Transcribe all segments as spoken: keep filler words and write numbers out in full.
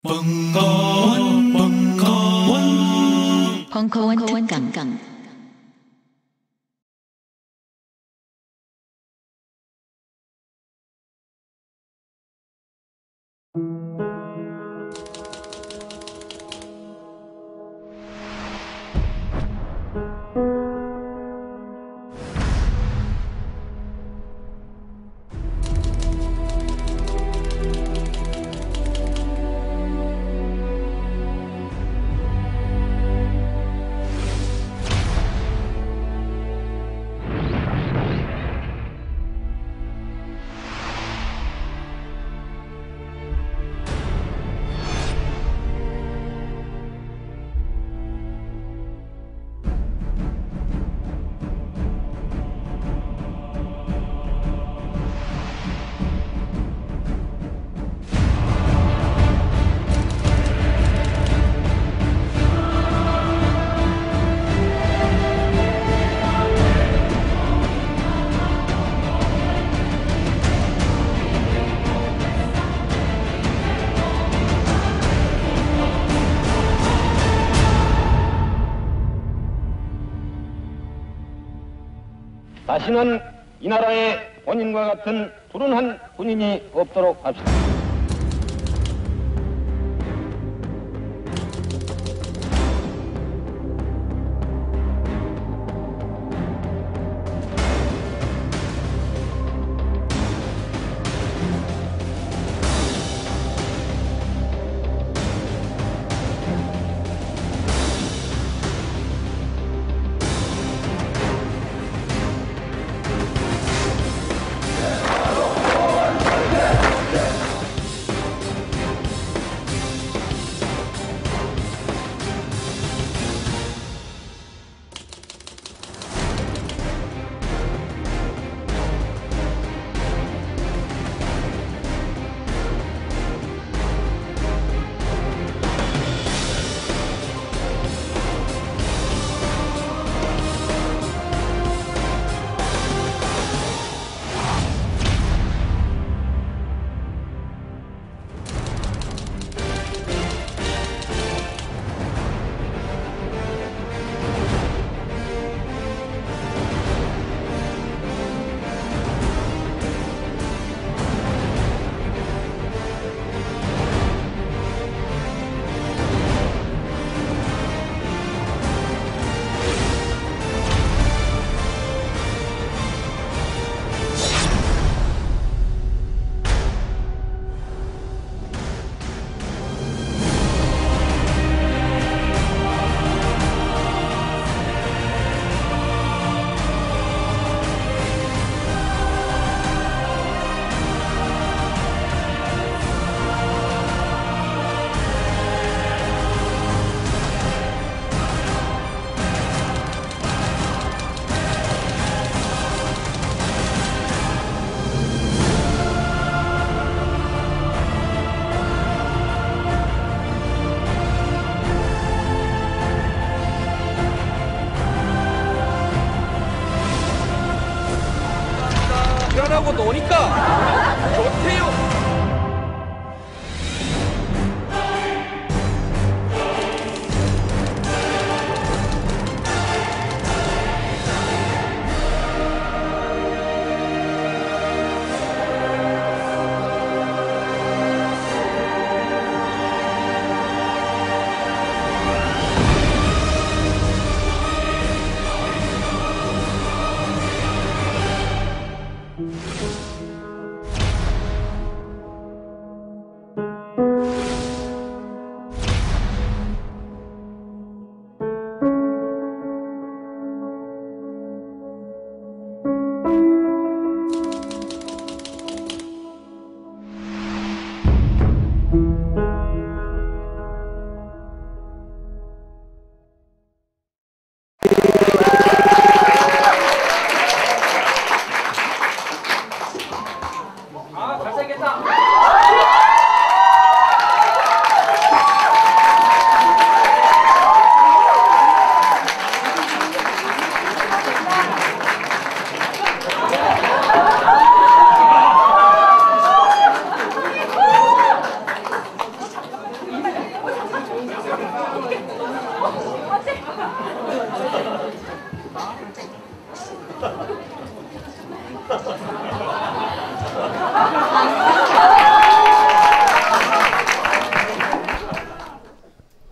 벙커원, 벙커원, 벙커원 특강. 다시는 이 나라에 본인과 같은 불운한 군인이 없도록 합시다.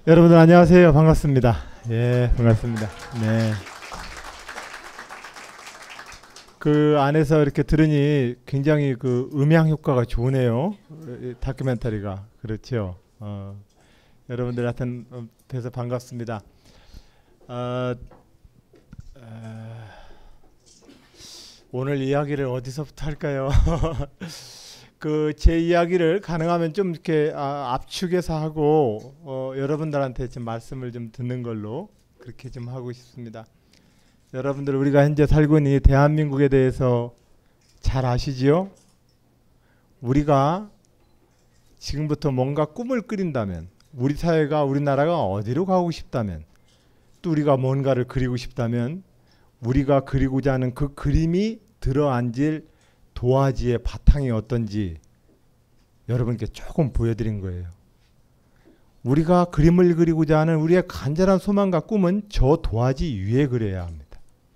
여러분들 안녕하세요. 반갑습니다. 예, 반갑습니다. 네. 그 안에서 이렇게 들으니 굉장히 그 음향 효과가 좋네요. 다큐멘터리가. 그렇죠. 어, 여러분들 하여튼 뵈서 반갑습니다. 어, 어, 오늘 이야기를 어디서부터 할까요? 그 제 이야기를 가능하면 좀 이렇게 아, 압축해서 하고 어, 여러분들한테 좀 말씀을 좀 듣는 걸로 그렇게 좀 하고 싶습니다. 여러분들 우리가 현재 살고 있는 이 대한민국에 대해서 잘 아시지요? 우리가 지금부터 뭔가 꿈을 꾸린다면, 우리 사회가 우리나라가 어디로 가고 싶다면, 또 우리가 뭔가를 그리고 싶다면 우리가 그리고자 하는 그 그림이 들어앉을 도화지의 바탕이 어떤지 여러분께 조금 보여드린 거예요. 우리가 그림을 그리고자 하는 우리의 간절한 소망과 꿈은 저 도화지 위에 그려야 합니다.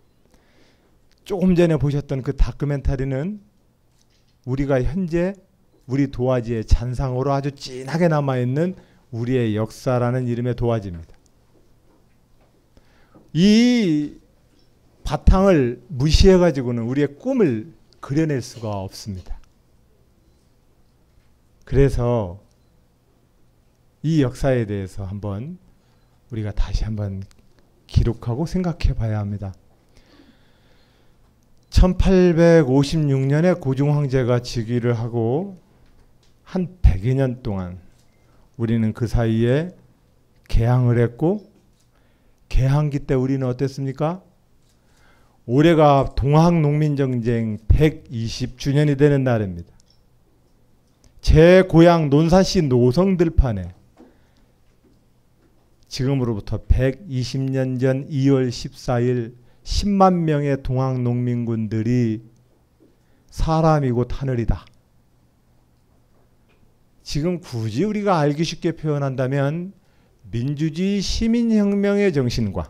조금 전에 보셨던 그 다큐멘터리는 우리가 현재 우리 도화지의 잔상으로 아주 진하게 남아있는 우리의 역사라는 이름의 도화지입니다. 이 바탕을 무시해가지고는 우리의 꿈을 그려낼 수가 없습니다. 그래서 이 역사에 대해서 한번 우리가 다시 한번 기록하고 생각해 봐야 합니다. 천팔백오십육 년에 고종 황제가 즉위를 하고 한 백여 년 동안 우리는 그 사이에 개항을 했고, 개항기 때 우리는 어땠습니까? 올해가 동학농민정쟁 백이십 주년이 되는 날입니다. 제 고향 논산시 노성들판에 지금으로부터 백이십 년 전 이월 십사일 십만 명의 동학농민군들이 사람이고 하늘이다. 지금 굳이 우리가 알기 쉽게 표현한다면 민주주의 시민혁명의 정신과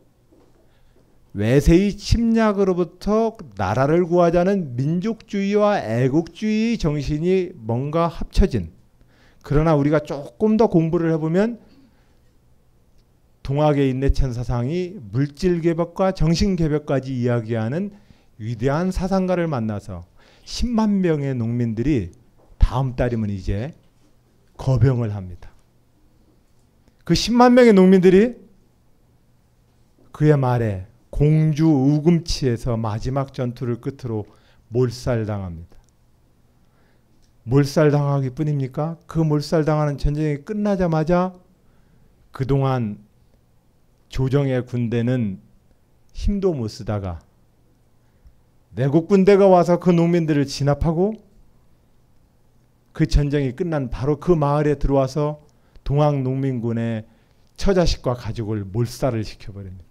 외세의 침략으로부터 나라를 구하자는 민족주의와 애국주의 정신이 뭔가 합쳐진, 그러나 우리가 조금 더 공부를 해보면 동학의 인내천 사상이 물질개벽과 정신개벽까지 이야기하는 위대한 사상가를 만나서 십만 명의 농민들이 다음 달이면 이제 거병을 합니다. 그 십만 명의 농민들이 그의 말에 공주 우금치에서 마지막 전투를 끝으로 몰살당합니다. 몰살당하기 뿐입니까? 그 몰살당하는 전쟁이 끝나자마자 그동안 조정의 군대는 힘도 못 쓰다가 내국 군대가 와서 그 농민들을 진압하고 그 전쟁이 끝난 바로 그 마을에 들어와서 동학농민군의 처자식과 가족을 몰살을 시켜버립니다.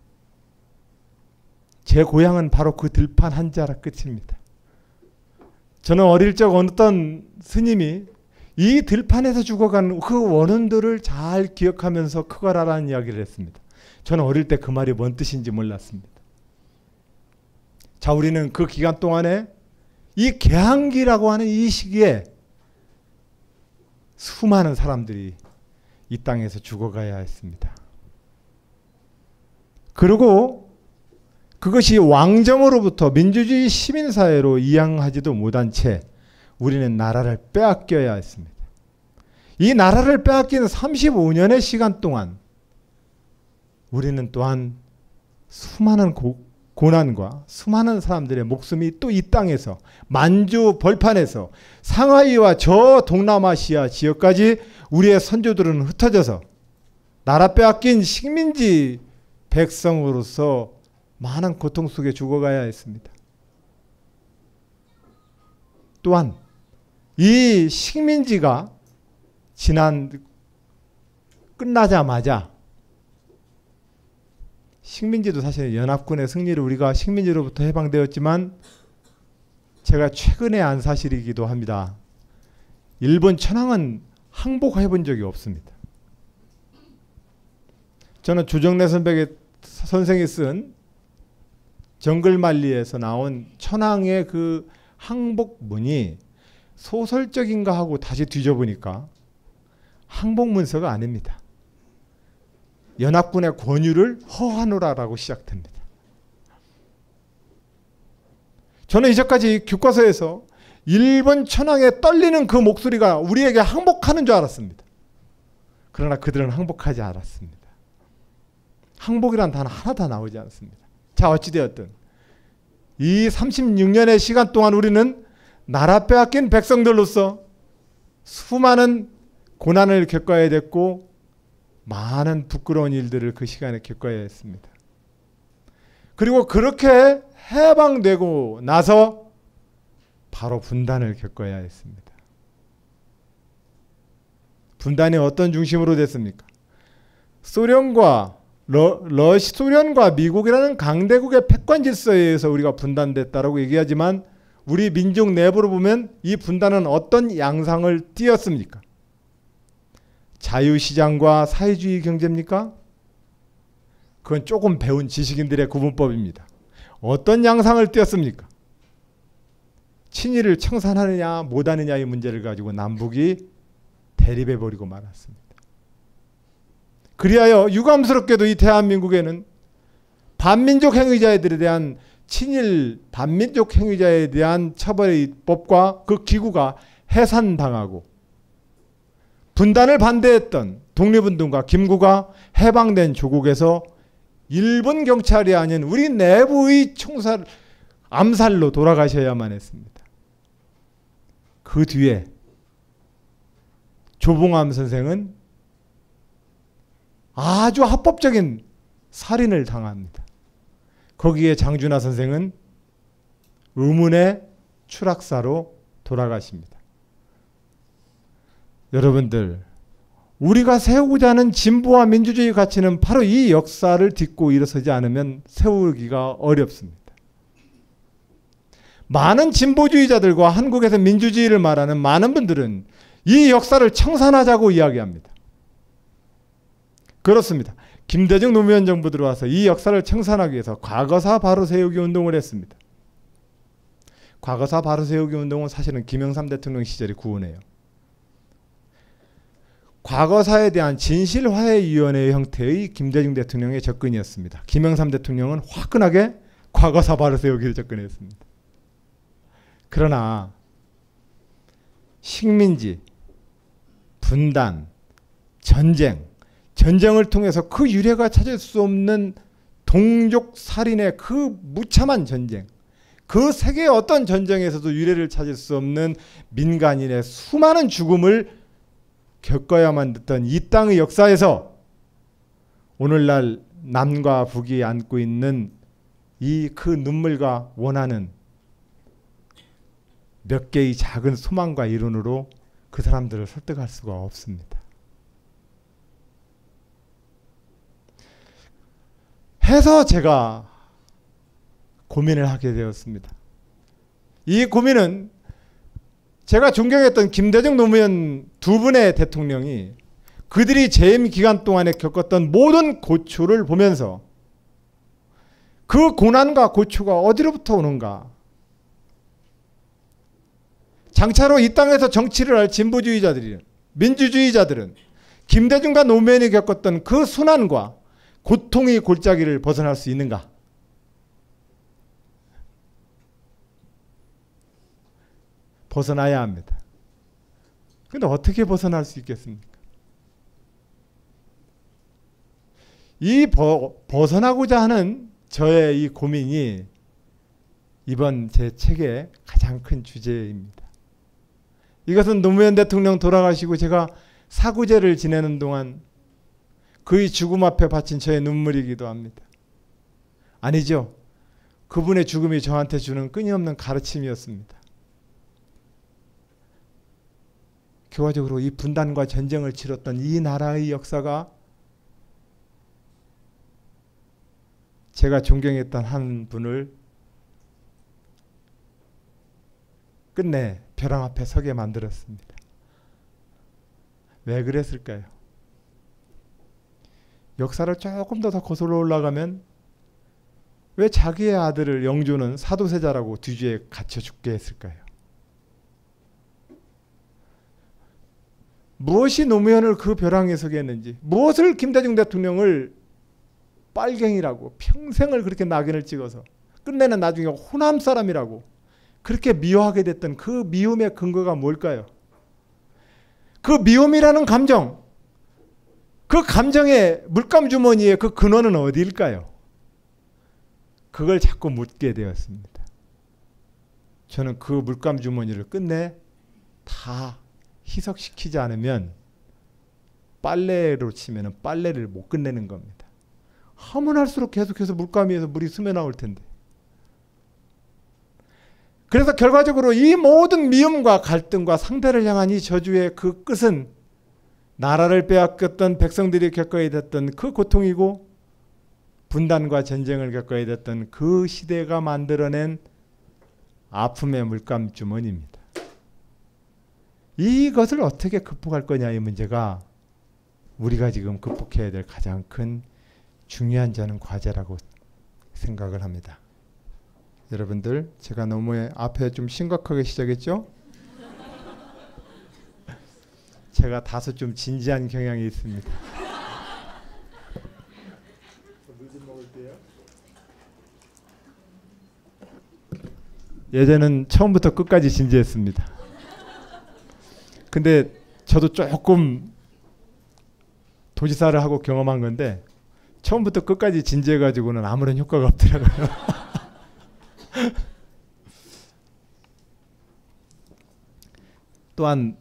제 고향은 바로 그 들판 한 자락 끝입니다. 저는 어릴 적 어떤 스님이 이 들판에서 죽어간 그 원혼들을 잘 기억하면서 크거라라는 이야기를 했습니다. 저는 어릴 때 그 말이 뭔 뜻인지 몰랐습니다. 자, 우리는 그 기간 동안에 이 개항기라고 하는 이 시기에 수많은 사람들이 이 땅에서 죽어가야 했습니다. 그리고 그것이 왕정으로부터 민주주의 시민사회로 이양하지도 못한 채 우리는 나라를 빼앗겨야 했습니다. 이 나라를 빼앗기는 삼십오 년의 시간 동안 우리는 또한 수많은 고, 고난과 수많은 사람들의 목숨이 또 이 땅에서 만주 벌판에서 상하이와 저 동남아시아 지역까지 우리의 선조들은 흩어져서 나라 빼앗긴 식민지 백성으로서 많은 고통 속에 죽어가야 했습니다. 또한 이 식민지가 지난 끝나자마자 식민지도 사실 연합군의 승리로 우리가 식민지로부터 해방되었지만 제가 최근에 안 사실이기도 합니다. 일본 천황은 항복해 본 적이 없습니다. 저는 조정래 선배의 선생이 쓴 정글만리에서 나온 천황의 그 항복문이 소설적인가 하고 다시 뒤져보니까 항복문서가 아닙니다. 연합군의 권유를 허하노라라고 시작됩니다. 저는 이제까지 교과서에서 일본 천황의 떨리는 그 목소리가 우리에게 항복하는 줄 알았습니다. 그러나 그들은 항복하지 않았습니다. 항복이란 단어 하나도 나오지 않습니다. 자, 어찌되었든 이 삼십육 년의 시간 동안 우리는 나라 빼앗긴 백성들로서 수많은 고난을 겪어야 됐고 많은 부끄러운 일들을 그 시간에 겪어야 했습니다. 그리고 그렇게 해방되고 나서 바로 분단을 겪어야 했습니다. 분단이 어떤 중심으로 됐습니까? 소련과 러, 러시, 소련과 미국이라는 강대국의 패권 질서에 의해서 우리가 분단됐다라고 얘기하지만 우리 민족 내부로 보면 이 분단은 어떤 양상을 띠었습니까? 자유시장과 사회주의 경제입니까? 그건 조금 배운 지식인들의 구분법입니다. 어떤 양상을 띠었습니까? 친일을 청산하느냐 못하느냐의 문제를 가지고 남북이 대립해버리고 말았습니다. 그리하여 유감스럽게도 이 대한민국에는 반민족 행위자들에 대한 친일 반민족 행위자에 대한 처벌의 법과 그 기구가 해산당하고 분단을 반대했던 독립운동가 김구가 해방된 조국에서 일본 경찰이 아닌 우리 내부의 총살, 암살로 돌아가셔야만 했습니다. 그 뒤에 조봉암 선생은 아주 합법적인 살인을 당합니다. 거기에 장준하 선생은 의문의 추락사로 돌아가십니다. 여러분들, 우리가 세우고자 하는 진보와 민주주의 가치는 바로 이 역사를 딛고 일어서지 않으면 세우기가 어렵습니다. 많은 진보주의자들과 한국에서 민주주의를 말하는 많은 분들은 이 역사를 청산하자고 이야기합니다. 그렇습니다. 김대중 노무현 정부 들어와서 이 역사를 청산하기 위해서 과거사 바로 세우기 운동을 했습니다. 과거사 바로 세우기 운동은 사실은 김영삼 대통령 시절에 구원해요. 과거사에 대한 진실화해위원회 형태의 김대중 대통령의 접근이었습니다. 김영삼 대통령은 화끈하게 과거사 바로 세우기를 접근했습니다. 그러나 식민지, 분단, 전쟁, 전쟁을 통해서 그 유례가 찾을 수 없는 동족 살인의 그 무참한 전쟁, 그 세계의 어떤 전쟁에서도 유례를 찾을 수 없는 민간인의 수많은 죽음을 겪어야만 됐던 이 땅의 역사에서 오늘날 남과 북이 안고 있는 이 그 눈물과 원하는 몇 개의 작은 소망과 이론으로 그 사람들을 설득할 수가 없습니다. 해서 제가 고민을 하게 되었습니다. 이 고민은 제가 존경했던 김대중 노무현 두 분의 대통령이 그들이 재임 기간 동안에 겪었던 모든 고초를 보면서 그 고난과 고초가 어디로부터 오는가? 장차로 이 땅에서 정치를 할 진보주의자들이, 민주주의자들은 김대중과 노무현이 겪었던 그 순환과 고통의 골짜기를 벗어날 수 있는가? 벗어나야 합니다. 그런데 어떻게 벗어날 수 있겠습니까? 이 버, 벗어나고자 하는 저의 이 고민이 이번 제 책의 가장 큰 주제입니다. 이것은 노무현 대통령 돌아가시고 제가 사구제를 지내는 동안 그의 죽음 앞에 바친 저의 눈물이기도 합니다. 아니죠. 그분의 죽음이 저한테 주는 끊임없는 가르침이었습니다. 결과적으로 이 분단과 전쟁을 치렀던 이 나라의 역사가 제가 존경했던 한 분을 끝내 벼랑 앞에 서게 만들었습니다. 왜 그랬을까요? 역사를 조금 더, 더 거슬러 올라가면 왜 자기의 아들을 영조는 사도세자라고 뒤주에 갇혀 죽게 했을까요? 무엇이 노무현을 그 벼랑에 서게 했는지, 무엇을 김대중 대통령을 빨갱이라고 평생을 그렇게 낙인을 찍어서 끝내는 나중에 호남 사람이라고 그렇게 미워하게 됐던 그 미움의 근거가 뭘까요? 그 미움이라는 감정, 그 감정의 물감 주머니의 그 근원은 어디일까요? 그걸 자꾸 묻게 되었습니다. 저는 그 물감 주머니를 끝내 다 희석시키지 않으면 빨래로 치면 빨래를 못 끝내는 겁니다. 하면 할수록 계속해서 물감 위에서 물이 스며 나올 텐데. 그래서 결과적으로 이 모든 미움과 갈등과 상대를 향한 이 저주의 그 끝은 나라를 빼앗겼던 백성들이 겪어야 됐던 그 고통이고, 분단과 전쟁을 겪어야 됐던 그 시대가 만들어낸 아픔의 물감 주머니입니다. 이것을 어떻게 극복할 거냐, 이 문제가 우리가 지금 극복해야 될 가장 큰 중요한 저는 과제라고 생각을 합니다. 여러분들, 제가 너무 앞에 좀 심각하게 시작했죠? 제가 다소 좀 진지한 경향이 있습니다. 물 좀 먹을게요. 예전엔 처음부터 끝까지 진지했습니다. 근데 저도 조금 도지사를 하고 경험한 건데 처음부터 끝까지 진지해가지고는 아무런 효과가 없더라고요. 또한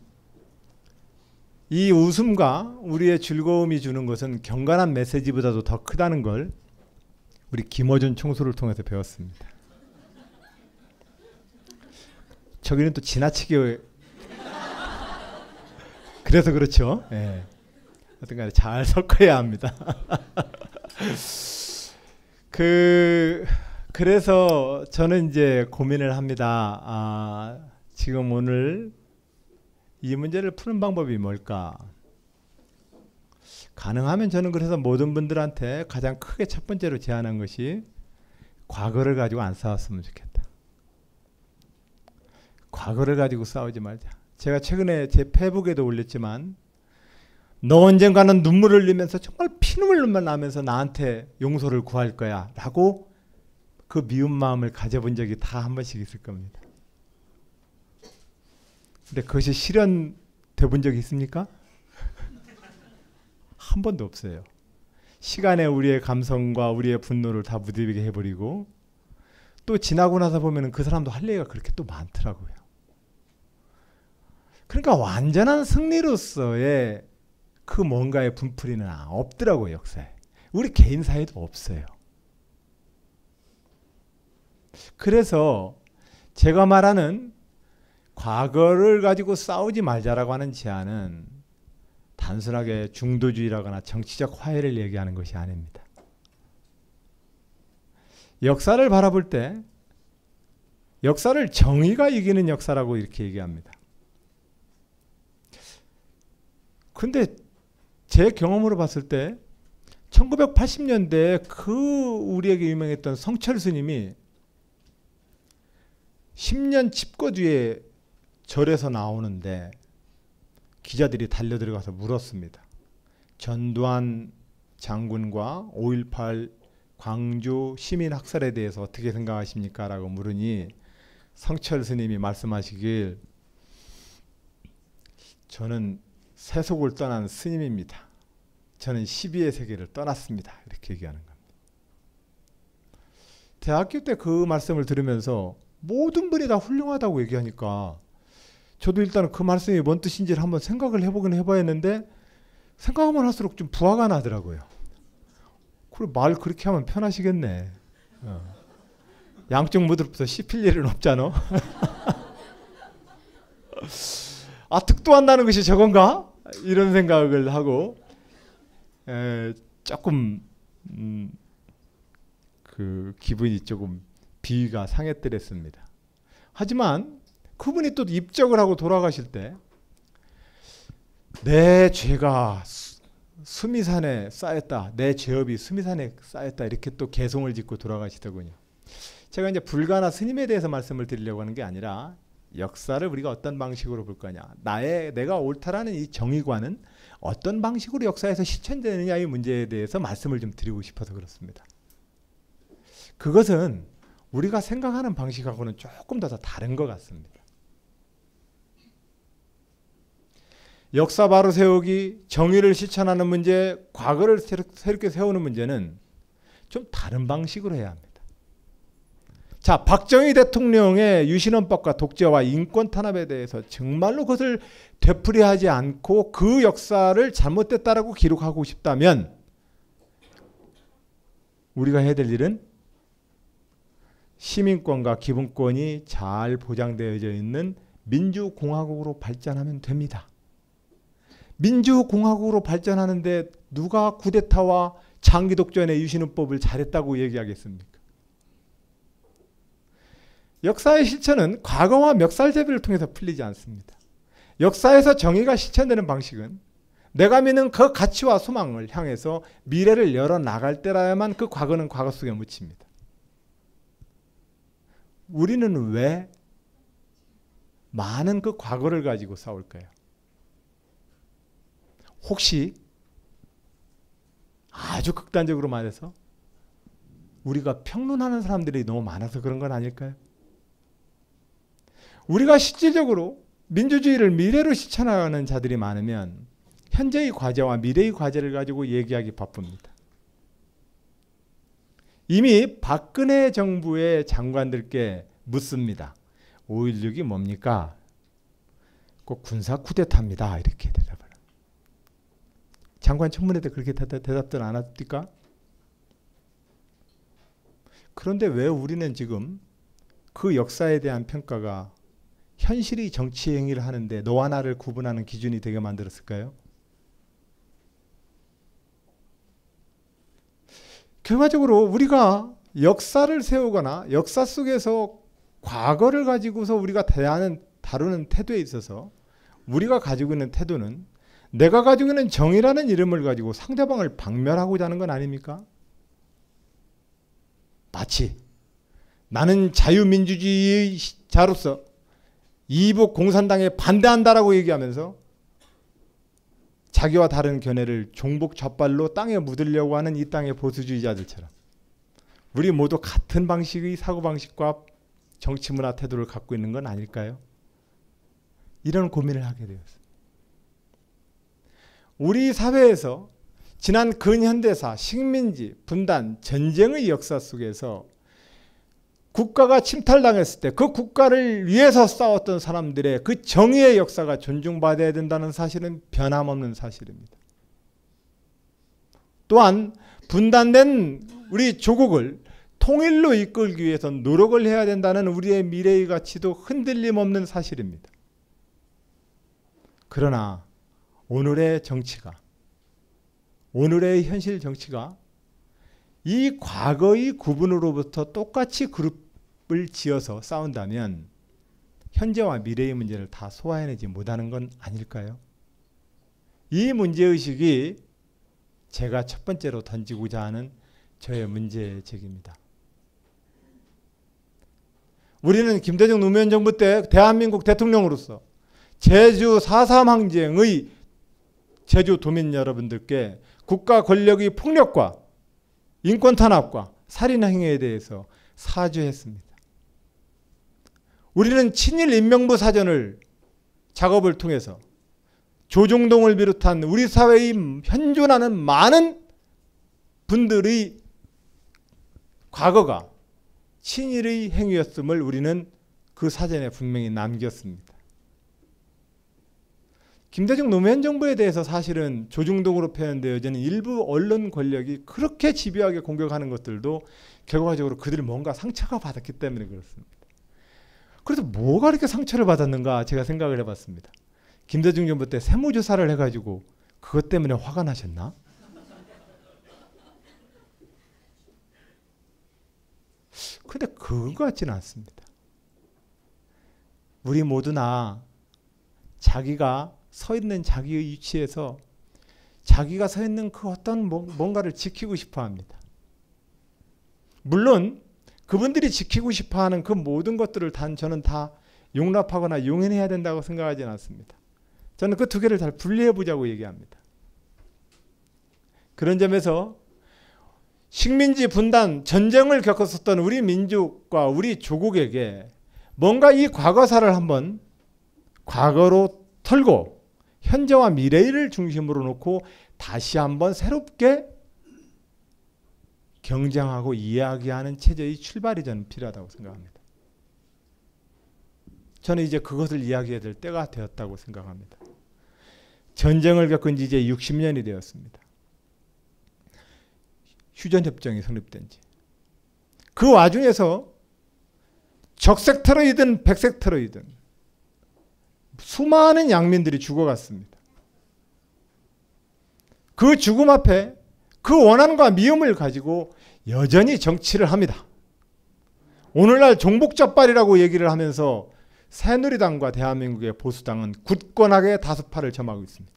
이 웃음과 우리의 즐거움이 주는 것은 경건한 메시지보다도 더 크다는 걸 우리 김어준 총수를 통해서 배웠습니다. 저기는 또 지나치게 그래서 그렇죠. 예. 어떤 간에 잘 섞어야 합니다. 그 그래서 저는 이제 고민을 합니다. 아, 지금 오늘 이 문제를 푸는 방법이 뭘까? 가능하면 저는 그래서 모든 분들한테 가장 크게 첫 번째로 제안한 것이 과거를 가지고 안 싸웠으면 좋겠다. 과거를 가지고 싸우지 말자. 제가 최근에 제 페이북에도 올렸지만 너 언젠가는 눈물을 흘리면서 정말 피눈물만 나면서 나한테 용서를 구할 거야 라고 그 미운 마음을 가져본 적이 다 한 번씩 있을 겁니다. 근데 그것이 실현돼 본 적이 있습니까? 한 번도 없어요. 시간에 우리의 감성과 우리의 분노를 다 무디게 해버리고 또 지나고 나서 보면 그 사람도 할 얘기가 그렇게 또 많더라고요. 그러니까 완전한 승리로서의 그 뭔가의 분풀이는 없더라고요, 역사에. 우리 개인 사회도 없어요. 그래서 제가 말하는 과거를 가지고 싸우지 말자라고 하는 제안은 단순하게 중도주의라거나 정치적 화해를 얘기하는 것이 아닙니다. 역사를 바라볼 때 역사를 정의가 이기는 역사라고 이렇게 얘기합니다. 근데 제 경험으로 봤을 때 천구백팔십 년대에 그 우리에게 유명했던 성철 스님이 십 년 집거 뒤에 절에서 나오는데 기자들이 달려들어가서 물었습니다. 전두환 장군과 오일팔 광주 시민 학살에 대해서 어떻게 생각하십니까? 라고 물으니 성철 스님이 말씀하시길 저는 세속을 떠난 스님입니다. 저는 시비의 세계를 떠났습니다. 이렇게 얘기하는 겁니다. 대학교 때 그 말씀을 들으면서 모든 분이 다 훌륭하다고 얘기하니까 저도 일단 그 말씀이 뭔 뜻인지를 한번 생각을 해보긴 해봐야 했는데 생각하면 할수록 좀 부화가 나더라고요. 그리고 말 그렇게 하면 편하시겠네. 어. 양쪽 무드로부터 씹힐 일은 없잖아. 아, 득도한다는 것이 저건가? 이런 생각을 하고 에, 조금 음, 그 기분이 조금 비위가 상했더랬습니다. 하지만 그분이 또 입적을 하고 돌아가실 때 내 죄가 수미산에 쌓였다. 내 죄업이 수미산에 쌓였다. 이렇게 또 개송을 짓고 돌아가시더군요. 제가 이제 불가나 스님에 대해서 말씀을 드리려고 하는 게 아니라 역사를 우리가 어떤 방식으로 볼 거냐, 나의 내가 옳다라는 이 정의관은 어떤 방식으로 역사에서 실천되느냐의 문제에 대해서 말씀을 좀 드리고 싶어서 그렇습니다. 그것은 우리가 생각하는 방식하고는 조금 더 다른 것 같습니다. 역사 바로 세우기, 정의를 실천하는 문제, 과거를 새롭게 세우는 문제는 좀 다른 방식으로 해야 합니다. 자, 박정희 대통령의 유신헌법과 독재와 인권 탄압에 대해서 정말로 그것을 되풀이하지 않고 그 역사를 잘못됐다라고 기록하고 싶다면 우리가 해야 될 일은 시민권과 기본권이 잘 보장되어져 있는 민주공화국으로 발전하면 됩니다. 민주공화국으로 발전하는데 누가 쿠데타와 장기독전의 유신헌법을 잘했다고 얘기하겠습니까? 역사의 실천은 과거와 멱살잡이를 통해서 풀리지 않습니다. 역사에서 정의가 실천되는 방식은 내가 믿는 그 가치와 소망을 향해서 미래를 열어나갈 때라야만 그 과거는 과거 속에 묻힙니다. 우리는 왜 많은 그 과거를 가지고 싸울까요? 혹시 아주 극단적으로 말해서 우리가 평론하는 사람들이 너무 많아서 그런 건 아닐까요? 우리가 실질적으로 민주주의를 미래로 실천하는 자들이 많으면 현재의 과제와 미래의 과제를 가지고 얘기하기 바쁩니다. 이미 박근혜 정부의 장관들께 묻습니다. 오일육이 뭡니까? 꼭 군사 쿠데타입니다. 이렇게 대답을. 장관 청문회 때 그렇게 대답들 안 합니까? 그런데 왜 우리는 지금 그 역사에 대한 평가가 현실이 정치 행위를 하는데 너와 나를 구분하는 기준이 되게 만들었을까요? 결과적으로 우리가 역사를 세우거나 역사 속에서 과거를 가지고서 우리가 대하는, 다루는 태도에 있어서 우리가 가지고 있는 태도는 내가 가지고 있는 정의라는 이름을 가지고 상대방을 박멸하고자 하는 건 아닙니까? 마치 나는 자유민주주의 자로서 이북 공산당에 반대한다라고 얘기하면서 자기와 다른 견해를 종북 젖발로 땅에 묻으려고 하는 이 땅의 보수주의자들처럼 우리 모두 같은 방식의 사고방식과 정치문화 태도를 갖고 있는 건 아닐까요? 이런 고민을 하게 되었습니다. 우리 사회에서 지난 근현대사, 식민지, 분단, 전쟁의 역사 속에서 국가가 침탈당했을 때 그 국가를 위해서 싸웠던 사람들의 그 정의의 역사가 존중받아야 된다는 사실은 변함없는 사실입니다. 또한 분단된 우리 조국을 통일로 이끌기 위해서 노력을 해야 된다는 우리의 미래의 가치도 흔들림 없는 사실입니다. 그러나 오늘의 정치가, 오늘의 현실 정치가 이 과거의 구분으로부터 똑같이 그룹을 지어서 싸운다면 현재와 미래의 문제를 다 소화해내지 못하는 건 아닐까요? 이 문제의식이 제가 첫 번째로 던지고자 하는 저의 문제제기입니다. 우리는 김대중 노무현 정부 때 대한민국 대통령으로서 제주 사 삼 항쟁의 제주 도민 여러분들께 국가 권력의 폭력과 인권 탄압과 살인 행위에 대해서 사죄했습니다. 우리는 친일 인명부 사전을 작업을 통해서 조중동을 비롯한 우리 사회의 현존하는 많은 분들의 과거가 친일의 행위였음을 우리는 그 사전에 분명히 남겼습니다. 김대중 노무현 정부에 대해서 사실은 조중동으로 표현되어지는 일부 언론 권력이 그렇게 집요하게 공격하는 것들도 결과적으로 그들이 뭔가 상처가 받았기 때문에 그렇습니다. 그래서 뭐가 이렇게 상처를 받았는가 제가 생각을 해봤습니다. 김대중 정부 때 세무조사를 해가지고 그것 때문에 화가 나셨나? 근데 그거 같지는 않습니다. 우리 모두나 자기가 서 있는 자기의 위치에서 자기가 서 있는 그 어떤 뭔가를 지키고 싶어 합니다. 물론 그분들이 지키고 싶어 하는 그 모든 것들을 단 저는 다 용납하거나 용인해야 된다고 생각하지는 않습니다. 저는 그 두 개를 잘 분리해 보자고 얘기합니다. 그런 점에서 식민지 분단, 전쟁을 겪었었던 우리 민족과 우리 조국에게 뭔가 이 과거사를 한번 과거로 털고 현재와 미래를 중심으로 놓고 다시 한번 새롭게 경쟁하고 이야기하는 체제의 출발이 저는 필요하다고 생각합니다. 저는 이제 그것을 이야기해야 될 때가 되었다고 생각합니다. 전쟁을 겪은 지 이제 육십 년이 되었습니다. 휴전협정이 성립된 지. 그 와중에서 적색 테러이든 백색 테러이든 수많은 양민들이 죽어갔습니다. 그 죽음 앞에 그 원한과 미움을 가지고 여전히 정치를 합니다. 오늘날 종북자빨이라고 얘기를 하면서 새누리당과 대한민국의 보수당은 굳건하게 다수파를 점하고 있습니다.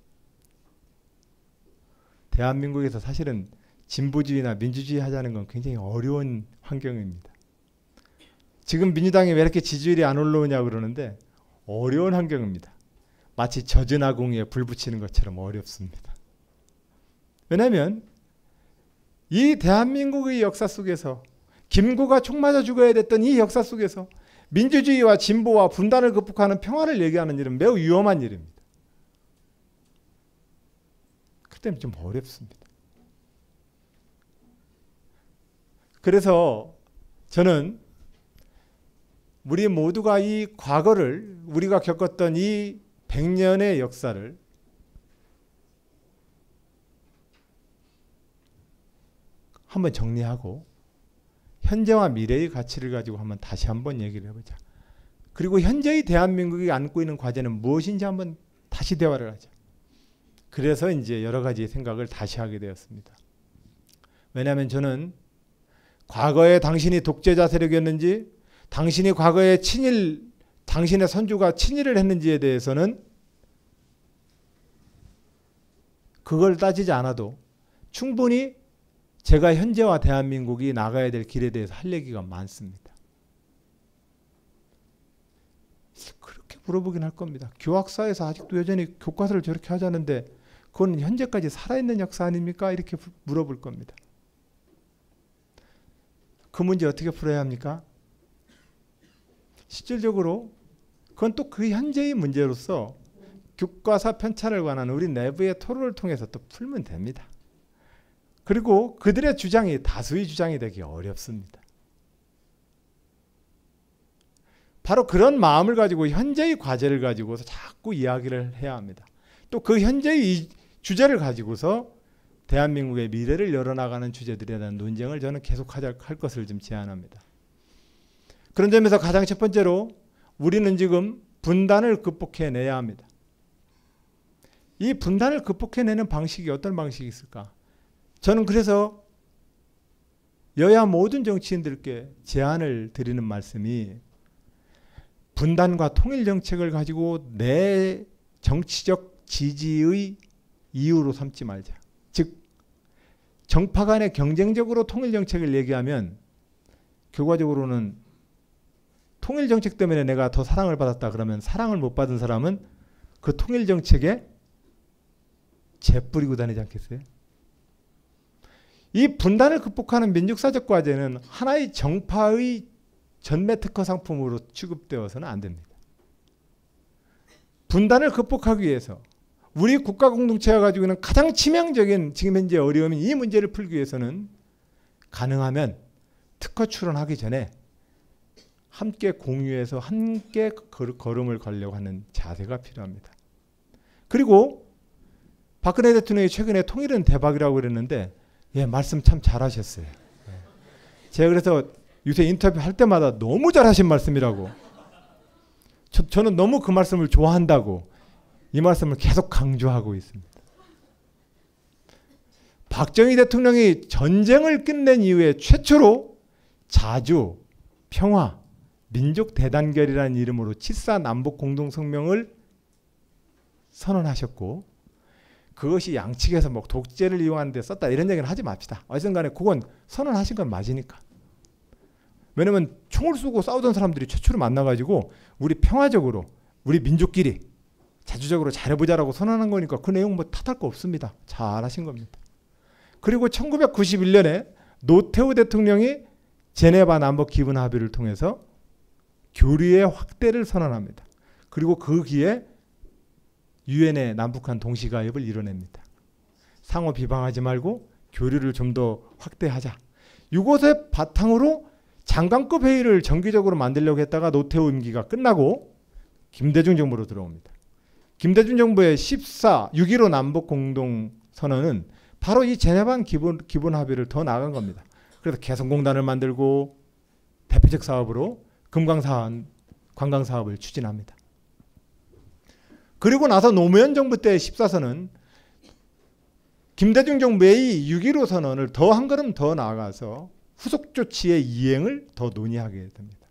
대한민국에서 사실은 진보주의나 민주주의 하자는 건 굉장히 어려운 환경입니다. 지금 민주당이 왜 이렇게 지지율이 안 올라오냐 그러는데 어려운 환경입니다. 마치 젖은 아궁이에 불 붙이는 것처럼 어렵습니다. 왜냐하면 이 대한민국의 역사 속에서 김구가 총 맞아 죽어야 됐던 이 역사 속에서 민주주의와 진보와 분단을 극복하는 평화를 얘기하는 일은 매우 위험한 일입니다. 그 때문에 좀 어렵습니다. 그래서 저는 우리 모두가 이 과거를 우리가 겪었던 이 백 년의 역사를 한번 정리하고 현재와 미래의 가치를 가지고 한번 다시 한번 얘기를 해보자. 그리고 현재의 대한민국이 안고 있는 과제는 무엇인지 한번 다시 대화를 하자. 그래서 이제 여러 가지 생각을 다시 하게 되었습니다. 왜냐하면 저는 과거에 당신이 독재자 세력이었는지 당신이 과거에 친일, 당신의 선주가 친일을 했는지에 대해서는 그걸 따지지 않아도 충분히 제가 현재와 대한민국이 나가야 될 길에 대해서 할 얘기가 많습니다. 그렇게 물어보긴 할 겁니다. 교학사에서 아직도 여전히 교과서를 저렇게 하자는데 그건 현재까지 살아있는 역사 아닙니까? 이렇게 물어볼 겁니다. 그 문제 어떻게 풀어야 합니까? 실질적으로 그건 또 그 현재의 문제로서 교과서 편찬을 관한 우리 내부의 토론을 통해서 또 풀면 됩니다. 그리고 그들의 주장이 다수의 주장이 되기 어렵습니다. 바로 그런 마음을 가지고 현재의 과제를 가지고서 자꾸 이야기를 해야 합니다. 또 그 현재의 주제를 가지고서 대한민국의 미래를 열어나가는 주제들에 대한 논쟁을 저는 계속하자 할 것을 좀 제안합니다. 그런 점에서 가장 첫 번째로 우리는 지금 분단을 극복해내야 합니다. 이 분단을 극복해내는 방식이 어떤 방식이 있을까? 저는 그래서 여야 모든 정치인들께 제안을 드리는 말씀이 분단과 통일 정책을 가지고 내 정치적 지지의 이유로 삼지 말자. 즉 정파 간에 경쟁적으로 통일 정책을 얘기하면 결과적으로는 통일 정책 때문에 내가 더 사랑을 받았다 그러면 사랑을 못 받은 사람은 그 통일 정책에 재 뿌리고 다니지 않겠어요? 이 분단을 극복하는 민족사적 과제는 하나의 정파의 전매 특허 상품으로 취급되어서는 안 됩니다. 분단을 극복하기 위해서 우리 국가 공동체가 가지고 있는 가장 치명적인 지금 현재 어려움인 이 문제를 풀기 위해서는 가능하면 특허 출원하기 전에 함께 공유해서 함께 걸음을 걸려고 하는 자세가 필요합니다. 그리고 박근혜 대통령이 최근에 통일은 대박이라고 그랬는데 예, 말씀 참 잘하셨어요. 제가 그래서 요새 인터뷰 할 때마다 너무 잘하신 말씀이라고 저, 저는 너무 그 말씀을 좋아한다고 이 말씀을 계속 강조하고 있습니다. 박정희 대통령이 전쟁을 끝낸 이후에 최초로 자주, 평화, 민족 대단결이라는 이름으로 칠사 남북 공동성명을 선언하셨고 그것이 양측에서 뭐 독재를 이용하는 데 썼다 이런 얘기는 하지 맙시다. 어쨌든 간에 그건 선언하신 건 맞으니까. 왜냐면 총을 쏘고 싸우던 사람들이 최초로 만나가지고 우리 평화적으로 우리 민족끼리 자주적으로 잘해보자라고 선언한 거니까 그 내용 뭐 탓할 거 없습니다. 잘하신 겁니다. 그리고 천구백구십일 년에 노태우 대통령이 제네바 남북 기본 합의를 통해서 교류의 확대를 선언합니다. 그리고 그 기에 유엔의 남북한 동시가입을 이뤄냅니다. 상호 비방하지 말고 교류를 좀 더 확대하자. 이것의 바탕으로 장관급 회의를 정기적으로 만들려고 했다가 노태우 임기가 끝나고 김대중 정부로 들어옵니다. 김대중 정부의 십사, 육점일오 남북 공동선언은 바로 이 제네바 기본, 기본 합의를 더 나아간 겁니다. 그래서 개성공단을 만들고 대표적 사업으로 금강산 관광사업을 추진합니다. 그리고 나서 노무현 정부 때 십사 선은 김대중 정부의 육점일오 선언을 더 한 걸음 더 나아가서 후속 조치의 이행을 더 논의하게 됩니다.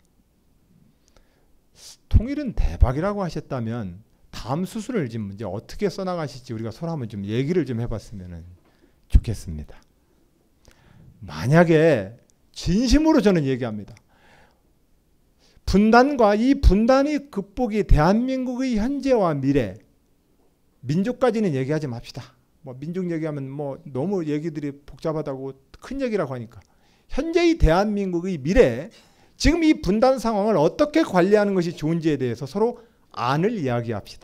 통일은 대박이라고 하셨다면 다음 수순을 지금 이제 어떻게 써나가실지 우리가 서로 한번 좀 얘기를 좀 해봤으면 좋겠습니다. 만약에 진심으로 저는 얘기합니다. 분단과 이 분단이 극복이 대한민국의 현재와 미래, 민족까지는 얘기하지 맙시다. 뭐 민족 얘기하면 뭐 너무 얘기들이 복잡하다고 큰 얘기라고 하니까 현재의 대한민국의 미래, 지금 이 분단 상황을 어떻게 관리하는 것이 좋은지에 대해서 서로 안을 이야기합시다.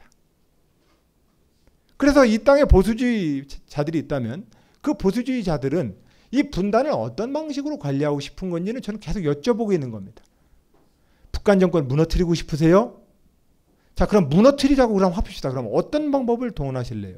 그래서 이 땅에 보수주의자들이 있다면 그 보수주의자들은 이 분단을 어떤 방식으로 관리하고 싶은 건지는 저는 계속 여쭤보고 있는 겁니다. 북한 정권 무너뜨리고 싶으세요? 자, 그럼 무너뜨리자고 그럼 합시다. 그럼 어떤 방법을 동원하실래요?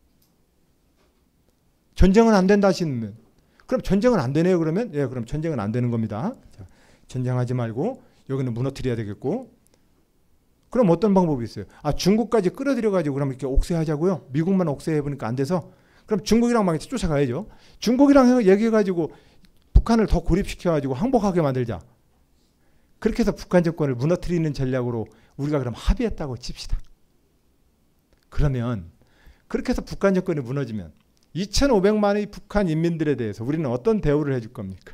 전쟁은 안 된다 하시면 그럼 전쟁은 안 되네요. 그러면 예, 그럼 전쟁은 안 되는 겁니다. 자, 전쟁하지 말고 여기는 무너뜨려야 되겠고. 그럼 어떤 방법이 있어요? 아, 중국까지 끌어들여 가지고 그럼 이렇게 옥쇄하자고요? 미국만 옥쇄해 보니까 안 돼서 그럼 중국이랑 막 쫓아가야죠. 중국이랑 얘기해 가지고 북한을 더 고립시켜 가지고 항복하게 만들자. 그렇게 해서 북한 정권을 무너뜨리는 전략으로 우리가 그럼 합의했다고 칩시다. 그러면 그렇게 해서 북한 정권이 무너지면 이천오백만의 북한 인민들에 대해서 우리는 어떤 대우를 해줄 겁니까?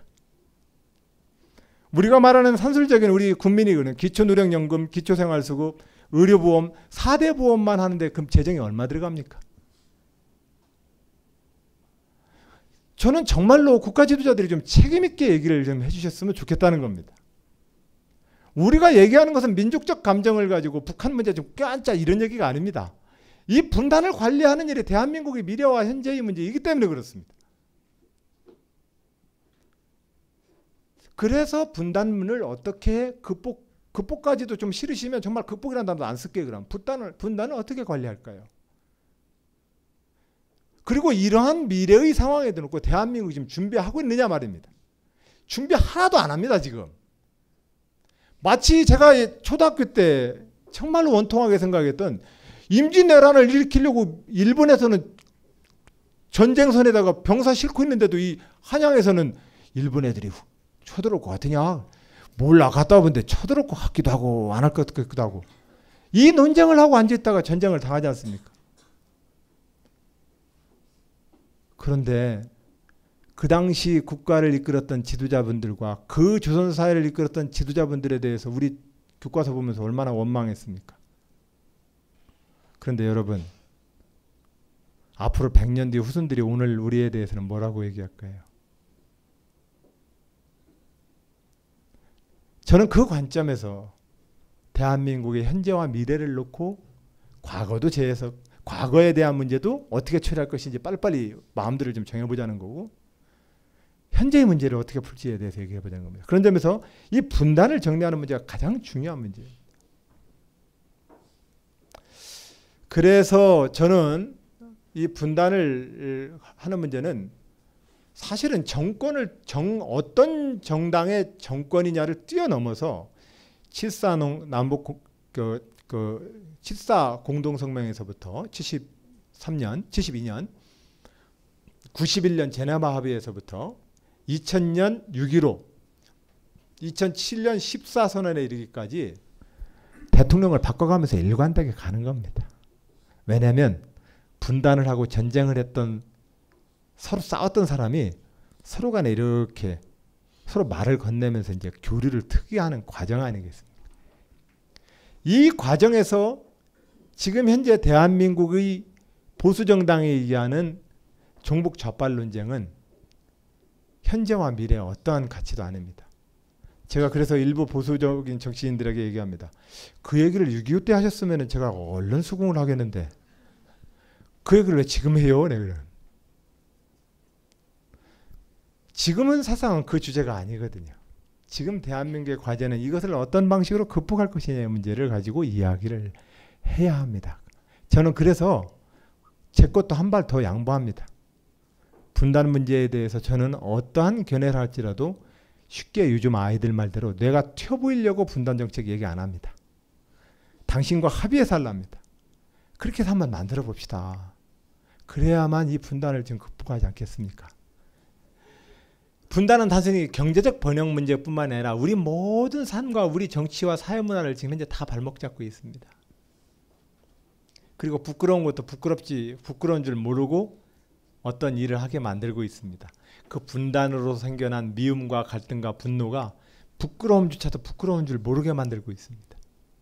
우리가 말하는 산술적인 우리 국민이 그는 기초노령연금, 기초생활수급, 의료보험, 사 대 보험만 하는데 그럼 재정이 얼마 들어갑니까? 저는 정말로 국가 지도자들이 좀 책임있게 얘기를 좀 해주셨으면 좋겠다는 겁니다. 우리가 얘기하는 것은 민족적 감정을 가지고 북한 문제 좀 껴안자 이런 얘기가 아닙니다. 이 분단을 관리하는 일이 대한민국의 미래와 현재의 문제이기 때문에 그렇습니다. 그래서 분단을 어떻게 극복, 극복까지도 좀 싫으시면 정말 극복이라는 단어도 안 쓸게요. 그럼 분단을, 분단을 어떻게 관리할까요? 그리고 이러한 미래의 상황에 놓고 대한민국이 지금 준비하고 있느냐 말입니다. 준비 하나도 안 합니다. 지금. 마치 제가 초등학교 때 정말로 원통하게 생각했던 임진왜란을 일으키려고 일본에서는 전쟁선에다가 병사 싣고 있는데도 이 한양에서는 일본 애들이 쳐들어올 것 같으냐? 몰라. 갔다 와본데 쳐들어올 것 같기도 하고 안 할 것 같기도 하고 이 논쟁을 하고 앉아있다가 전쟁을 당하지 않습니까? 그런데 그 당시 국가를 이끌었던 지도자분들과 그 조선사회를 이끌었던 지도자분들에 대해서 우리 교과서 보면서 얼마나 원망했습니까? 그런데 여러분, 앞으로 백 년 뒤 후손들이 오늘 우리에 대해서는 뭐라고 얘기할까요? 저는 그 관점에서 대한민국의 현재와 미래를 놓고 과거도 재해석, 과거에 대한 문제도 어떻게 처리할 것인지 빨리빨리 마음들을 좀 정해보자는 거고 현재의 문제를 어떻게 풀지에 대해서 얘기해보자는 겁니다. 그런 점에서 이 분단을 정리하는 문제가 가장 중요한 문제예요. 그래서 저는 이 분단을 하는 문제는 사실은 정권을 정 어떤 정당의 정권이냐를 뛰어넘어서 칠사 남북 그, 그 칠사 공동성명에서부터 칠십삼 년, 칠십이 년, 구십일 년 제네바 합의에서부터 이천 년 육점일오, 이천칠 년 십사 선언에 이르기까지 대통령을 바꿔가면서 일관되게 가는 겁니다. 왜냐하면 분단을 하고 전쟁을 했던 서로 싸웠던 사람이 서로 간에 이렇게 서로 말을 건네면서 이제 교류를 특이하는 과정 아니겠습니까? 이 과정에서 지금 현재 대한민국의 보수정당에 의하는 종북 좌빨 논쟁은 현재와 미래에 어떠한 가치도 아닙니다. 제가 그래서 일부 보수적인 정치인들에게 얘기합니다. 그 얘기를 육이오 때 하셨으면 제가 얼른 수긍을 하겠는데 그 얘기를 왜 지금 해요? 네, 그래. 지금은 사실상 그 주제가 아니거든요. 지금 대한민국의 과제는 이것을 어떤 방식으로 극복할 것이냐의 문제를 가지고 이야기를 해야 합니다. 저는 그래서 제 것도 한 발 더 양보합니다. 분단 문제에 대해서 저는 어떠한 견해를 할지라도 쉽게 요즘 아이들 말대로 내가 튀어 보이려고 분단 정책 얘기 안 합니다. 당신과 합의해서 하랍니다. 그렇게 해서 한번 만들어 봅시다. 그래야만 이 분단을 좀 극복하지 않겠습니까? 분단은 단순히 경제적 번영 문제뿐만 아니라 우리 모든 삶과 우리 정치와 사회문화를 지금 현재 다 발목 잡고 있습니다. 그리고 부끄러운 것도 부끄럽지 부끄러운 줄 모르고 어떤 일을 하게 만들고 있습니다. 그 분단으로 생겨난 미움과 갈등과 분노가 부끄러움조차도 부끄러운 줄 모르게 만들고 있습니다.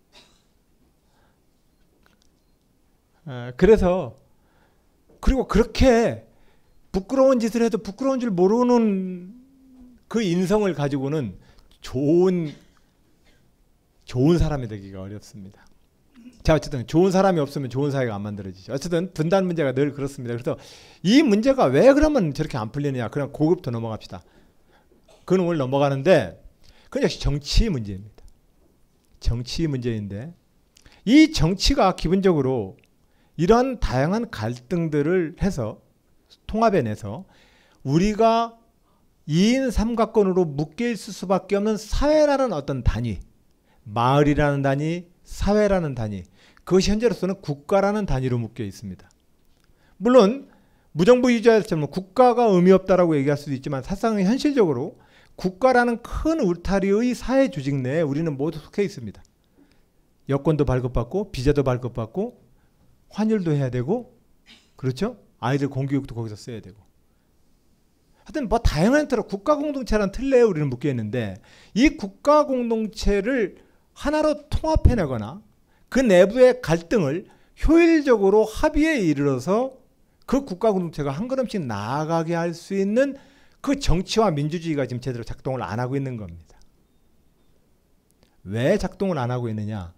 그래서 그리고 그렇게 부끄러운 짓을 해도 부끄러운 줄 모르는 그 인성을 가지고는 좋은 좋은 사람이 되기가 어렵습니다. 자, 어쨌든 좋은 사람이 없으면 좋은 사회가 안 만들어지죠. 어쨌든 분단 문제가 늘 그렇습니다. 그래서 이 문제가 왜 그러면 저렇게 안 풀리느냐. 그냥 고급도 넘어갑시다. 그건 오늘 넘어가는데 그건 역시 정치 문제입니다. 정치 문제인데 이 정치가 기본적으로 이런 다양한 갈등들을 해서 통합해내서 우리가 이인 삼각권으로 묶여있을 수밖에 없는 사회라는 어떤 단위, 마을이라는 단위, 사회라는 단위, 그것이 현재로서는 국가라는 단위로 묶여 있습니다. 물론 무정부 유지자처럼 국가가 의미 없다라고 얘기할 수도 있지만 사실상 현실적으로 국가라는 큰 울타리의 사회 조직 내에 우리는 모두 속해 있습니다. 여권도 발급받고 비자도 발급받고 환율도 해야 되고 그렇죠? 아이들 공교육도 거기서 써야 되고 하여튼 뭐 다양한 틀로 국가 공동체라는 틀 내에 우리는 묶여 있는데 이 국가 공동체를 하나로 통합해내거나 그 내부의 갈등을 효율적으로 합의에 이르러서 그 국가 공동체가 한 걸음씩 나아가게 할 수 있는 그 정치와 민주주의가 지금 제대로 작동을 안 하고 있는 겁니다. 왜 작동을 안 하고 있느냐?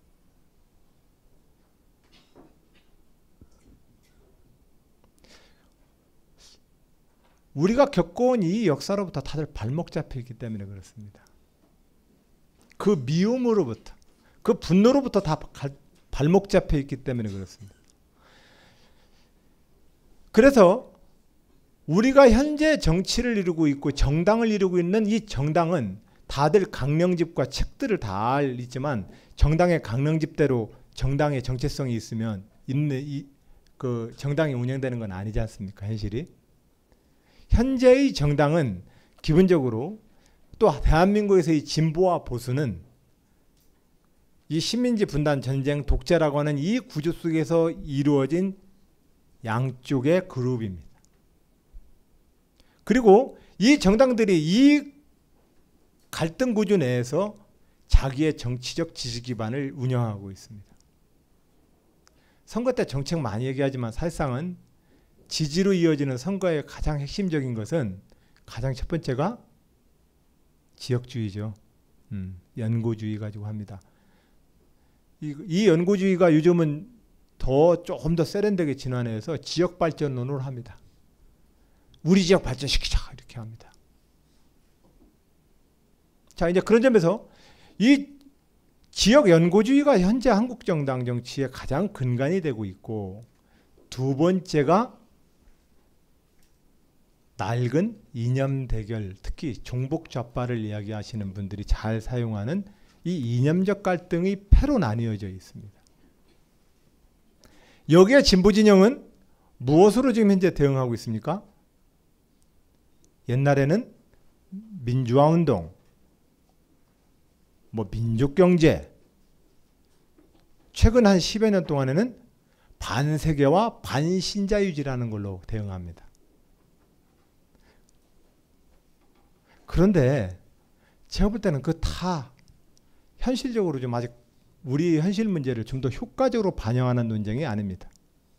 우리가 겪어온 이 역사로부터 다들 발목 잡혀 있기 때문에 그렇습니다. 그 미움으로부터 그 분노로부터 다 발목 잡혀 있기 때문에 그렇습니다. 그래서 우리가 현재 정치를 이루고 있고 정당을 이루고 있는 이 정당은 다들 강령집과 책들을 다 있지만 정당의 강령집대로 정당의 정체성이 있으면 있는 이, 그 정당이 운영되는 건 아니지 않습니까? 현실이. 현재의 정당은 기본적으로 또 대한민국에서의 진보와 보수는 이 식민지 분단 전쟁 독재라고 하는 이 구조 속에서 이루어진 양쪽의 그룹입니다. 그리고 이 정당들이 이 갈등 구조 내에서 자기의 정치적 지지 기반을 운영하고 있습니다. 선거 때 정책 많이 얘기하지만 사실상은 지지로 이어지는 선거의 가장 핵심적인 것은 가장 첫 번째가 지역주의죠. 음, 연고주의 가지고 합니다. 이, 이 연고주의가 요즘은 더 조금 더 세련되게 진화해서 지역 발전론을 합니다. 우리 지역 발전시키자 이렇게 합니다. 자, 이제 그런 점에서 이 지역 연고주의가 현재 한국 정당 정치의 가장 근간이 되고 있고 두 번째가 낡은 이념 대결, 특히 종북 좌파를 이야기하시는 분들이 잘 사용하는 이 이념적 갈등이 패로 나뉘어져 있습니다. 여기에 진보 진영은 무엇으로 지금 현재 대응하고 있습니까? 옛날에는 민주화운동, 뭐 민족경제, 최근 한 십여 년 동안에는 반세계와 반신자유주의라는 걸로 대응합니다. 그런데 제가 볼 때는 그 다 현실적으로 좀 아직 우리 현실 문제를 좀 더 효과적으로 반영하는 논쟁이 아닙니다.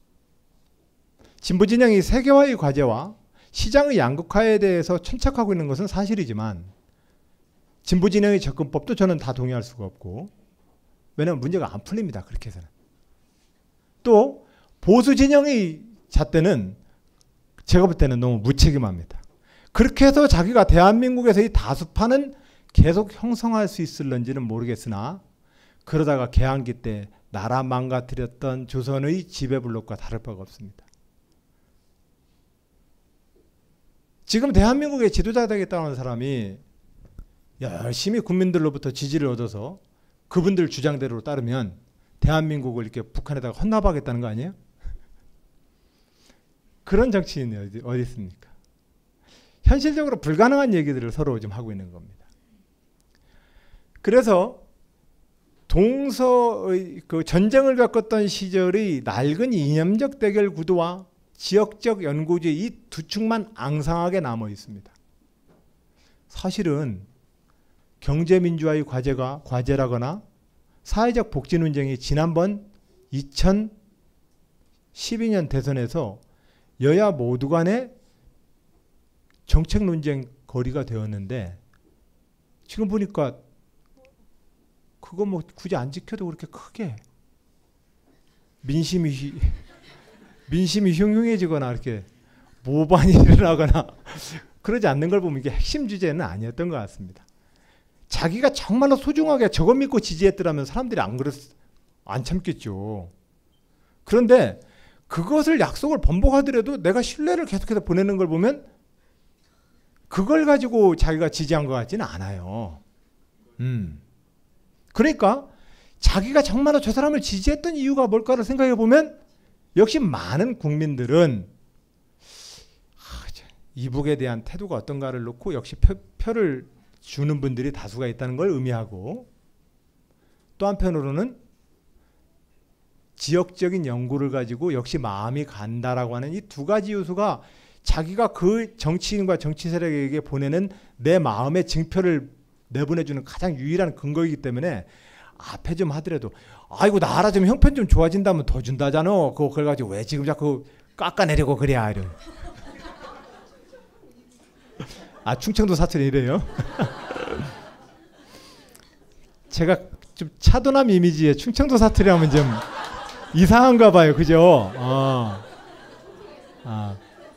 진보 진영이 세계화의 과제와 시장의 양극화에 대해서 천착하고 있는 것은 사실이지만 진보 진영의 접근법도 저는 다 동의할 수가 없고, 왜냐하면 문제가 안 풀립니다. 그렇게 해서는. 또 보수 진영의 잣대는 제가 볼 때는 너무 무책임합니다. 그렇게 해서 자기가 대한민국에서의 다수파는 계속 형성할 수 있을런지는 모르겠으나, 그러다가 개항기 때 나라 망가뜨렸던 조선의 지배블록과 다를 바가 없습니다. 지금 대한민국의 지도자 되겠다는 사람이 열심히 국민들로부터 지지를 얻어서 그분들 주장대로 따르면 대한민국을 이렇게 북한에다가 헌납하겠다는 거 아니에요? 그런 정치인이 어디, 어디 있습니까? 현실적으로 불가능한 얘기들을 서로 좀 하고 있는 겁니다. 그래서 동서의 그 전쟁을 겪었던 시절의 낡은 이념적 대결 구도와 지역적 연고주의 이 두 축만 앙상하게 남아 있습니다. 사실은 경제민주화의 과제가 과제라거나 사회적 복지 논쟁이 지난번 이천십이 년 대선에서 여야 모두 간의 정책 논쟁 거리가 되었는데, 지금 보니까 그거 뭐 굳이 안 지켜도 그렇게 크게 민심이 민심이 흉흉해지거나 이렇게 모반이 일어나거나 그러지 않는 걸 보면 이게 핵심 주제는 아니었던 것 같습니다. 자기가 정말로 소중하게 저것 믿고 지지했더라면 사람들이 안 그랬 안 참겠죠. 그런데 그것을 약속을 번복하더라도 내가 신뢰를 계속해서 보내는 걸 보면 그걸 가지고 자기가 지지한 것 같지는 않아요. 음. 그러니까 자기가 정말로 저 사람을 지지했던 이유가 뭘까를 생각해 보면 역시 많은 국민들은 이북에 대한 태도가 어떤가를 놓고 역시 표, 표를 주는 분들이 다수가 있다는 걸 의미하고, 또 한편으로는 지역적인 연구를 가지고 역시 마음이 간다라고 하는 이 두 가지 요소가 자기가 그 정치인과 정치 세력에게 보내는 내 마음의 증표를 내보내주는 가장 유일한 근거이기 때문에 앞에 좀 하더라도 아이고 나라 좀 형편 좀 좋아진다면 더 준다잖아. 그거 그걸 가지고 왜 지금 자꾸 깎아내려고 그래. 이런. 아 충청도 사투리 이래요? 제가 좀 차도남 이미지에 충청도 사투리 하면 좀 이상한가 봐요. 그죠? 어. 아.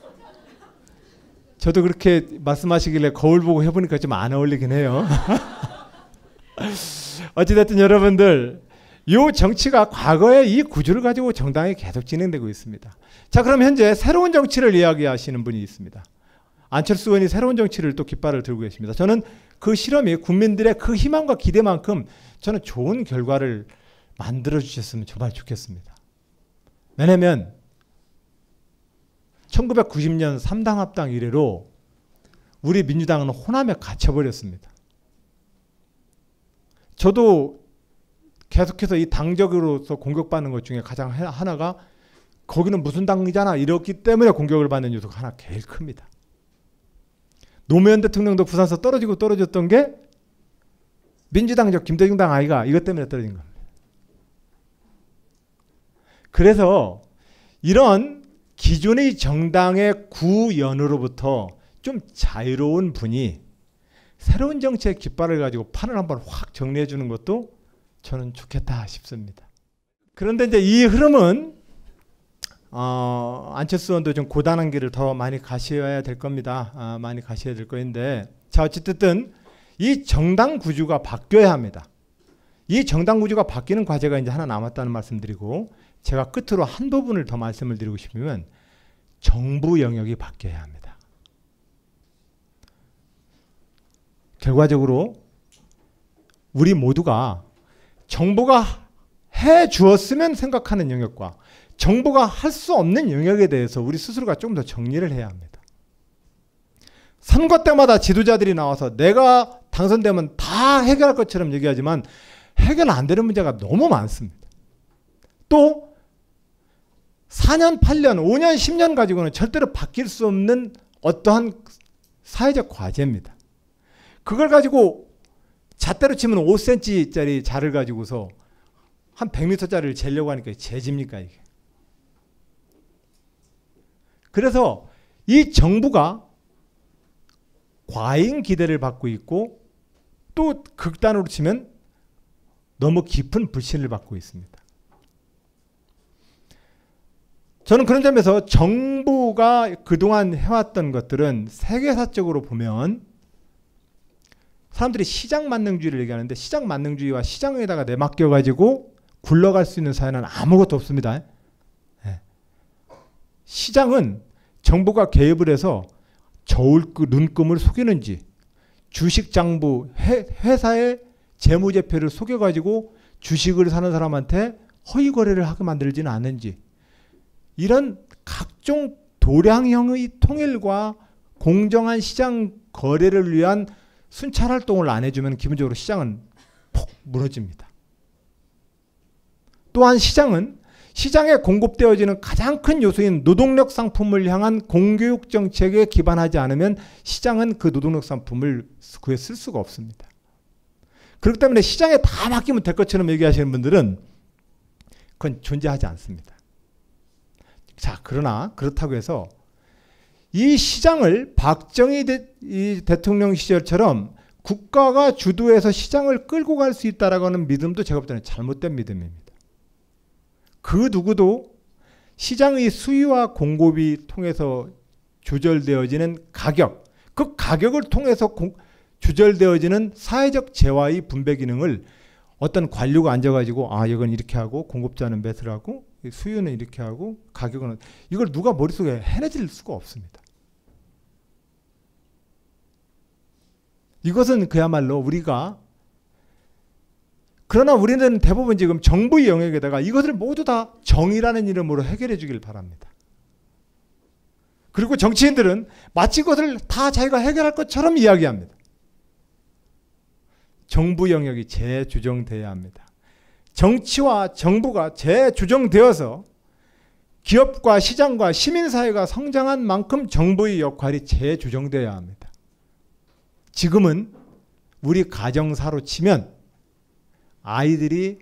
저도 그렇게 말씀하시길래 거울 보고 해보니까 좀 안 어울리긴 해요. 어찌됐든 여러분들, 이 정치가 과거에 이 구조를 가지고 정당이 계속 진행되고 있습니다. 자, 그럼 현재 새로운 정치를 이야기하시는 분이 있습니다. 안철수 의원이 새로운 정치를 또 깃발을 들고 계십니다. 저는 그 실험이 국민들의 그 희망과 기대만큼 저는 좋은 결과를 만들어 주셨으면 정말 좋겠습니다. 왜냐하면 천구백구십 년 삼 당 합당 이래로 우리 민주당은 호남에 갇혀버렸습니다. 저도 계속해서 이 당적으로서 공격받는 것 중에 가장 하나가 거기는 무슨 당이잖아 이렇기 때문에 공격을 받는 요소가 하나 제일 큽니다. 노무현 대통령도 부산서 떨어지고 떨어졌던 게 민주당적 김대중 당 아이가 이것 때문에 떨어진 겁니다. 그래서 이런 기존의 정당의 구연으로부터 좀 자유로운 분이 새로운 정치의 깃발을 가지고 판을 한번 확 정리해 주는 것도 저는 좋겠다 싶습니다. 그런데 이제 이 흐름은 어, 안철수 의원도 좀 고단한 길을 더 많이 가셔야 될 겁니다. 아, 많이 가셔야 될 거인데, 자 어쨌든 이 정당 구조가 바뀌어야 합니다. 이 정당 구조가 바뀌는 과제가 이제 하나 남았다는 말씀드리고, 제가 끝으로 한 부분을 더 말씀을 드리고 싶으면 정부 영역이 바뀌어야 합니다. 결과적으로 우리 모두가 정부가 해 주었으면 생각하는 영역과 정부가 할 수 없는 영역에 대해서 우리 스스로가 좀 더 정리를 해야 합니다. 선거 때마다 지도자들이 나와서 내가 당선되면 다 해결할 것처럼 얘기하지만 해결 안 되는 문제가 너무 많습니다. 또 사 년, 팔 년, 오 년, 십 년 가지고는 절대로 바뀔 수 없는 어떠한 사회적 과제입니다. 그걸 가지고 잣대로 치면 오 센티미터짜리 자를 가지고서 한 백 미터짜리를 재려고 하니까 재집니까 이게. 그래서 이 정부가 과잉 기대를 받고 있고 또 극단으로 치면 너무 깊은 불신을 받고 있습니다. 저는 그런 점에서 정부가 그동안 해왔던 것들은 세계사적으로 보면 사람들이 시장 만능주의를 얘기하는데 시장 만능주의와 시장에다가 내맡겨가지고 굴러갈 수 있는 사회는 아무것도 없습니다. 네. 시장은 정부가 개입을 해서 저울 눈금을 속이는지 주식장부 회, 회사의 재무제표를 속여가지고 주식을 사는 사람한테 허위거래를 하게 만들지는 않는지 이런 각종 도량형의 통일과 공정한 시장 거래를 위한 순찰활동을 안 해주면 기본적으로 시장은 폭 무너집니다. 또한 시장은 시장에 공급되어지는 가장 큰 요소인 노동력 상품을 향한 공교육 정책에 기반하지 않으면 시장은 그 노동력 상품을 그에 쓸 수가 없습니다. 그렇기 때문에 시장에 다 맡기면 될 것처럼 얘기하시는 분들은 그건 존재하지 않습니다. 자, 그러나 그렇다고 해서 이 시장을 박정희 대, 이 대통령 시절처럼 국가가 주도해서 시장을 끌고 갈 수 있다라고 하는 믿음도 제가 볼 때는 잘못된 믿음입니다. 그 누구도 시장의 수요와 공급이 통해서 조절되어지는 가격, 그 가격을 통해서 공, 조절되어지는 사회적 재화의 분배 기능을 어떤 관료가 앉아가지고 아 이건 이렇게 하고 공급자는 몇을 하고 수요는 이렇게 하고 가격은 이걸 누가 머릿속에 해내질 수가 없습니다. 이것은 그야말로 우리가 그러나 우리는 대부분 지금 정부의 영역에다가 이것을 모두 다 정의라는 이름으로 해결해 주길 바랍니다. 그리고 정치인들은 마치 그것을 다 자기가 해결할 것처럼 이야기합니다. 정부 영역이 재조정돼야 합니다. 정치와 정부가 재조정되어서 기업과 시장과 시민사회가 성장한 만큼 정부의 역할이 재조정돼야 합니다. 지금은 우리 가정사로 치면 아이들이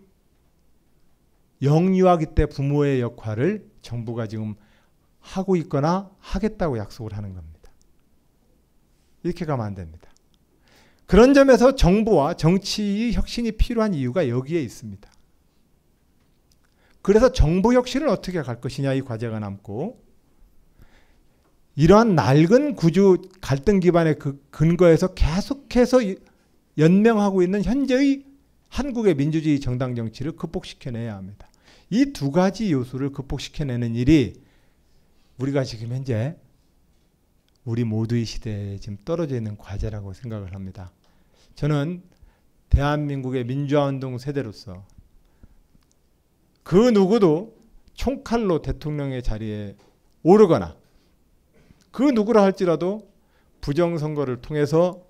영유아기 때 부모의 역할을 정부가 지금 하고 있거나 하겠다고 약속을 하는 겁니다. 이렇게 가면 안 됩니다. 그런 점에서 정부와 정치의 혁신이 필요한 이유가 여기에 있습니다. 그래서 정부 혁신을 어떻게 갈 것이냐 이 과제가 남고 이러한 낡은 구조 갈등 기반의 그 근거에서 계속해서 연명하고 있는 현재의 한국의 민주주의 정당 정치를 극복시켜내야 합니다. 이 두 가지 요소를 극복시켜내는 일이 우리가 지금 현재 우리 모두의 시대에 지금 떨어져 있는 과제라고 생각을 합니다. 저는 대한민국의 민주화운동 세대로서 그 누구도 총칼로 대통령의 자리에 오르거나 그 누구라 할지라도 부정선거를 통해서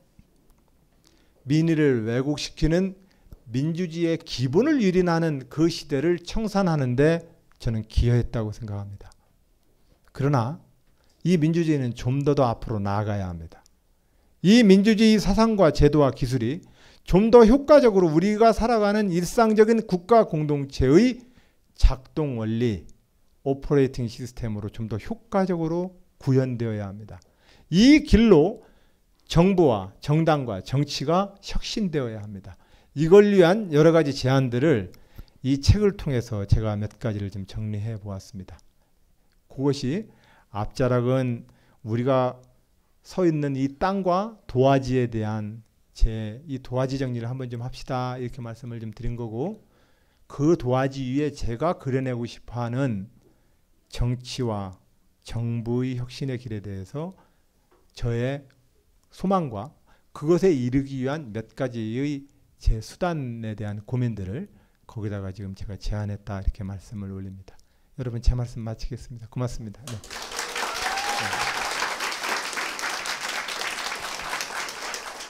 민의를 왜곡시키는 민주주의의 기본을 유린하는 그 시대를 청산하는데 저는 기여했다고 생각합니다. 그러나 이 민주주의는 좀 더 더 앞으로 나아가야 합니다. 이 민주주의 사상과 제도와 기술이 좀 더 효과적으로 우리가 살아가는 일상적인 국가 공동체의 작동 원리, 오퍼레이팅 시스템으로 좀 더 효과적으로 구현되어야 합니다. 이 길로 정부와 정당과 정치가 혁신되어야 합니다. 이걸 위한 여러 가지 제안들을 이 책을 통해서 제가 몇 가지를 좀 정리해 보았습니다. 그것이 앞자락은 우리가 서 있는 이 땅과 도화지에 대한 제 이 도화지 정리를 한번 좀 합시다 이렇게 말씀을 좀 드린 거고 그 도화지 위에 제가 그려내고 싶어하는 정치와 정부의 혁신의 길에 대해서 저의 소망과 그것에 이르기 위한 몇 가지의 제 수단에 대한 고민들을 거기다가 지금 제가 제안했다 이렇게 말씀을 올립니다. 여러분 제 말씀 마치겠습니다. 고맙습니다. 네.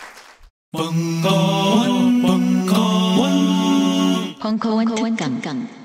벙커원 벙커원 벙커원 특강